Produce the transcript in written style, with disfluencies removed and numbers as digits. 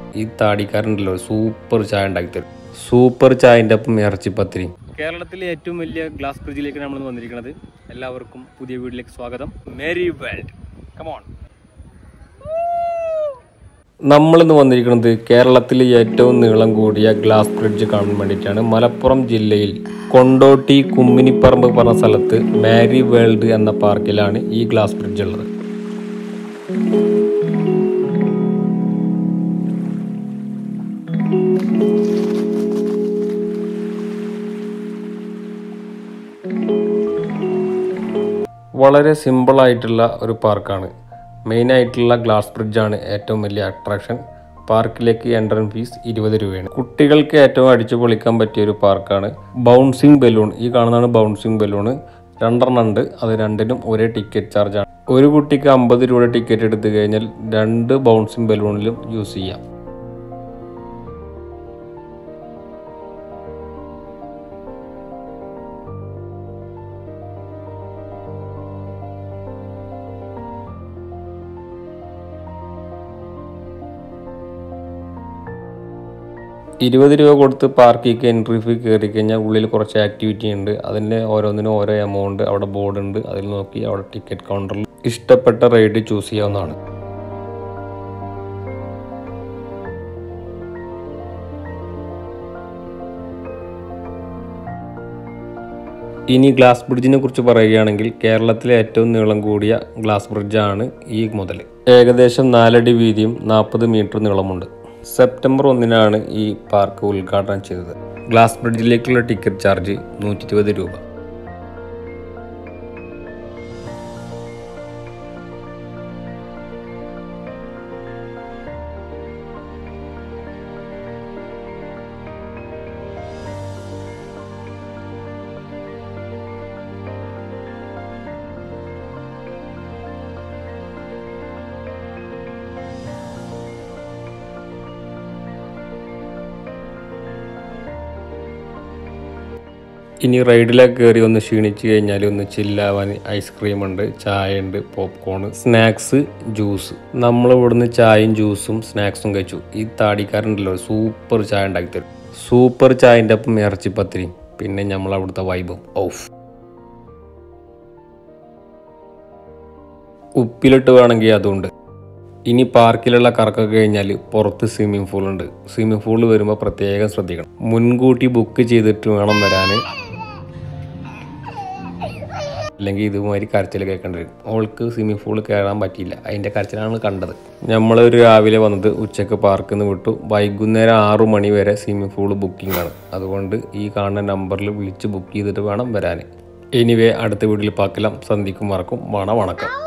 ഈ താടിക്കാരനുണ്ടല്ലോ സൂപ്പർ ചായ ഉണ്ടാക്കി തരും. സൂപ്പർ ചായൻ്റെ ഒപ്പം ഇറച്ചിപ്പത്തിരി. കേരളത്തിലെ ഏറ്റവും വലിയ ഗ്ലാസ് ബ്രിഡ്ജിലേക്ക് നമ്മൾ വന്നിരിക്കുന്നത്. എല്ലാവർക്കും പുതിയ വീട്ടിലേക്ക് സ്വാഗതം. Mary world, come on. നമ്മളിന്ന് വന്നിരിക്കുന്നത് കേരളത്തിലെ ഏറ്റവും നീളം കൂടിയ ഗ്ലാസ് ബ്രിഡ്ജ് കാണാൻ വേണ്ടിയിട്ടാണ്. മലപ്പുറം ജില്ലയിൽ കൊണ്ടോട്ടി കുമ്മിനിപ്പറമ്പ് പറഞ്ഞ സ്ഥലത്ത് മേരി വേൾഡ് എന്ന പാർക്കിലാണ് ഈ ഗ്ലാസ് ബ്രിഡ്ജ് ഉള്ളത്. വളരെ സിമ്പിളായിട്ടുള്ള ഒരു പാർക്കാണ്. മെയിനായിട്ടുള്ള ഗ്ലാസ് ബ്രിഡ്ജാണ് ഏറ്റവും വലിയ അട്രാക്ഷൻ. പാർക്കിലേക്ക് എൻട്രൻസ് ഫീസ് 20 രൂപയാണ്. കുട്ടികൾക്ക് ഏറ്റവും അടിച്ചു പൊളിക്കാൻ പറ്റിയ ഒരു പാർക്കാണ്. ബൗൺസിങ് ബലൂൺ, ഈ കാണുന്നതാണ് ബൗൺസിങ് ബലൂൺ. 2 ഉണ്ട്. അത് രണ്ടിനും ഒരേ ടിക്കറ്റ് ചാർജാണ്. ഒരു കുട്ടിക്ക് 50 രൂപയുടെ ടിക്കറ്റ് എടുത്തു കഴിഞ്ഞാൽ 2 ബൗൺസിങ് ബലൂണിലും യൂസ് ചെയ്യാം. $20 രൂപ കൊടുത്ത് പാർക്കിലേക്ക് എൻട്രി ഫീ കയറി കഴിഞ്ഞാൽ ഉള്ളിൽ കുറച്ച് ആക്ടിവിറ്റി ഉണ്ട്. അതിൻ്റെ ഓരോന്നിനും ഓരോ എമൗണ്ട് അവിടെ ബോർഡ് ഉണ്ട്. അതിൽ നോക്കി അവിടെ ടിക്കറ്റ് കൗണ്ടറിൽ ഇഷ്ടപ്പെട്ട റൈഡ് ചൂസ് ചെയ്യാവുന്നതാണ്. ഇനി ഗ്ലാസ് ബ്രിഡ്ജിനെ കുറിച്ച് പറയുകയാണെങ്കിൽ കേരളത്തിലെ ഏറ്റവും നീളം കൂടിയ ഗ്ലാസ് ബ്രിഡ്ജാണ് ഈ മുതൽ. ഏകദേശം 4 അടി വീതിയും 40 മീറ്റർ നീളമുണ്ട്. സെപ്റ്റംബർ 1 ഈ പാർക്ക് ഉദ്ഘാടനം ചെയ്തത്. ഗ്ലാസ് ബ്രിഡ്ജിലേക്കുള്ള ടിക്കറ്റ് ചാർജ് 120 രൂപ. ഇനി റൈഡിലേക്ക് കയറി ഒന്ന് ക്ഷീണിച്ച് കഴിഞ്ഞാൽ ഒന്ന് ചില്ലാവാൻ ഐസ്ക്രീം ഉണ്ട്, ചായ ഉണ്ട്, പോപ്കോൺ, സ്നാക്സ്, ജ്യൂസ്. നമ്മൾ ഇവിടുന്ന് ചായയും ജ്യൂസും സ്നാക്സും കഴിച്ചു. ഈ താടിക്കാരനുണ്ടല്ലോ സൂപ്പർ ചായ ഉണ്ടാക്കി തരും. സൂപ്പർ ചായൻ്റെ ഒപ്പം ഇറച്ചിപ്പത്തിരി, പിന്നെ നമ്മളവിടുത്തെ വൈബും ഓഫ്. ഉപ്പിലിട്ട് വേണമെങ്കിൽ അതുണ്ട്. ഇനി പാർക്കിലുള്ള കറക്കൊക്കെ കഴിഞ്ഞാൽ പുറത്ത് സ്വിമ്മിംഗ് പൂൾ ഉണ്ട്. സ്വിമ്മിംഗ് പൂൾ വരുമ്പോൾ പ്രത്യേകം ശ്രദ്ധിക്കണം. മുൻകൂട്ടി ബുക്ക് ചെയ്തിട്ട് വേണം വരാൻ, അല്ലെങ്കിൽ ഇതുമാതിരി കരച്ചിൽ കേൾക്കേണ്ടി വരും. അവൾക്ക് സ്വിമ്മിംഗ് പൂൾ കയറാൻ പറ്റിയില്ല, അതിൻ്റെ കരച്ചിലാണ് കണ്ടത്. നമ്മളൊരു രാവിലെ വന്നത് ഉച്ചക്ക് പാർക്കിൽ നിന്ന് വിട്ടു. വൈകുന്നേരം 6 മണി വരെ സ്വിമ്മിംഗ് പൂൾ ബുക്കിംഗ് ആണ്. അതുകൊണ്ട് ഈ കാണുന്ന നമ്പറിൽ വിളിച്ച് ബുക്ക് ചെയ്തിട്ട് വേണം വരാൻ. എനിവേ, അടുത്ത വീട്ടിൽ പാർക്കെല്ലാം സന്ധിക്കും മറക്കും. വണക്കം.